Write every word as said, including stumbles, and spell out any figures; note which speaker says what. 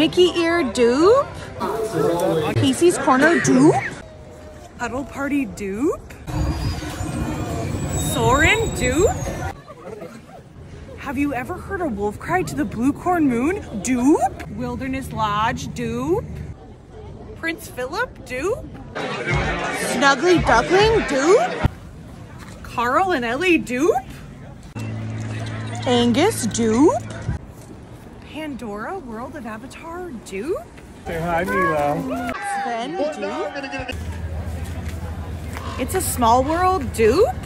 Speaker 1: Mickey Ear dupe. Casey's Corner dupe. Huddle Party dupe. Soren dupe. Have you ever heard a wolf cry to the blue corn moon? Dupe. Wilderness Lodge dupe. Prince Philip dupe. Snuggly Duckling dupe. Carl and Ellie dupe. Angus dupe. Pandora World of Avatar dupe.
Speaker 2: Say hi, Mila.
Speaker 1: Sven dupe. It's a Small World dupe.